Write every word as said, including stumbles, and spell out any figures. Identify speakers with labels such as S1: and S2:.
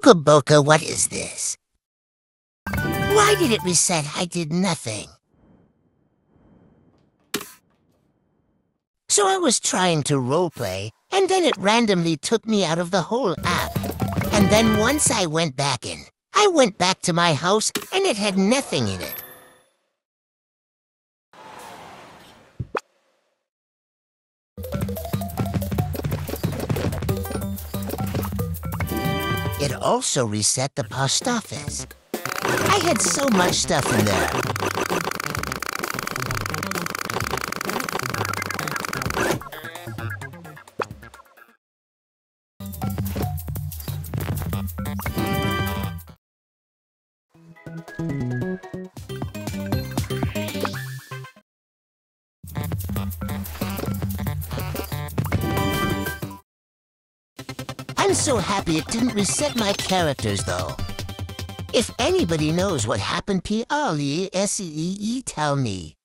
S1: Boca Boca, what is this? Why did it reset? I did nothing. So I was trying to roleplay, and then it randomly took me out of the whole app. And then once I went back in, I went back to my house, and it had nothing in it. It also reset the post office. I had so much stuff in there. I'm so happy it didn't reset my characters, though. If anybody knows what happened, P L E S E E, tell me.